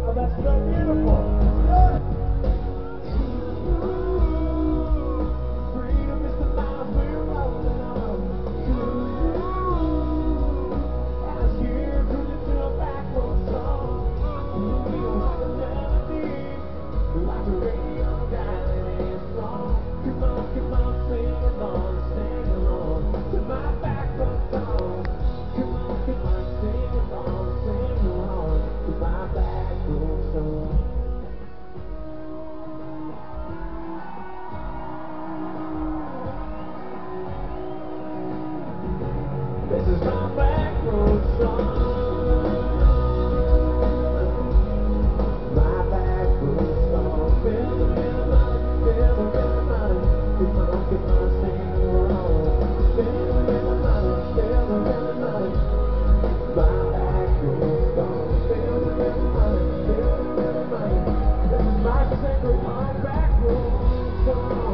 Oh, that's so beautiful. Good. Freedom is the miles we're rolling on. Out here cruising to a back road song. Feel like a melody, like a radio dialing in strong. Come on, sing along to my back road song. Come on, sing along to my back road song. This is my back road song. My back road song. Feel the rhythm of it, feel the rhythm of it. Come on, sing along. Feel the rhythm of it, feel the rhythm of it. My back road song. Feel the rhythm of it, feel the rhythm of it. This is my sacred heart back road song.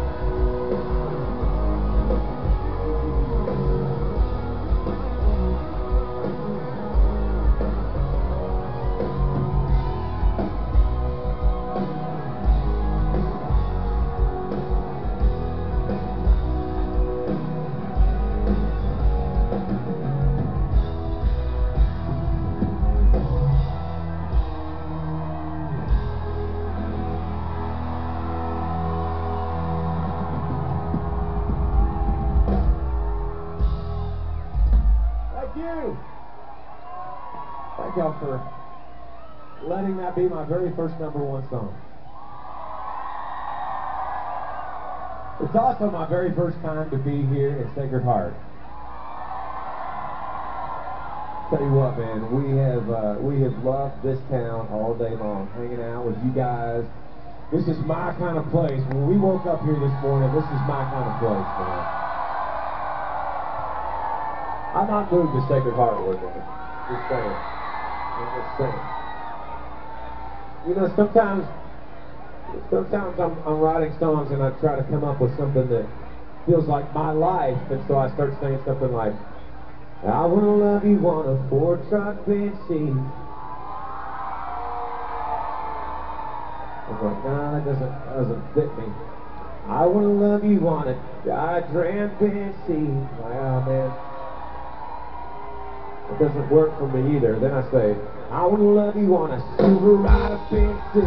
Thank y'all for letting that be my very first #1 song. It's also my very first time to be here in Sacred Heart. Tell you what, man, we have loved this town all day long, hanging out with you guys. This is my kind of place. When we woke up here this morning, this is my kind of place, man. I'm not moved to Sacred Heart with it. Just saying. I'm just saying. You know, sometimes I'm writing songs and I try to come up with something that feels like my life, and so I start saying something like, I wanna love you on a 4-truck Benzie. I was like, nah, that doesn't fit me. I wanna love you on a Dodge-Ram Benzie. Like, oh man. It doesn't work for me either. Then I say, I wanna love you on a Silverado Benzie.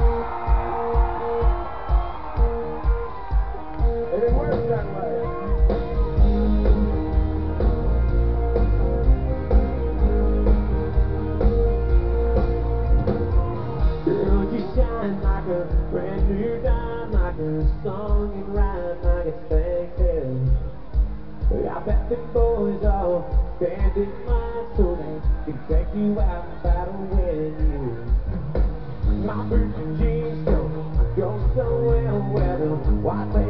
And it works that way. Girl, you shine like a brand new dime, like a song and rhyme, like a thing. I bet the boys all bandit mine so they can take you out and battle with you. My boots and jeans go so well, well, white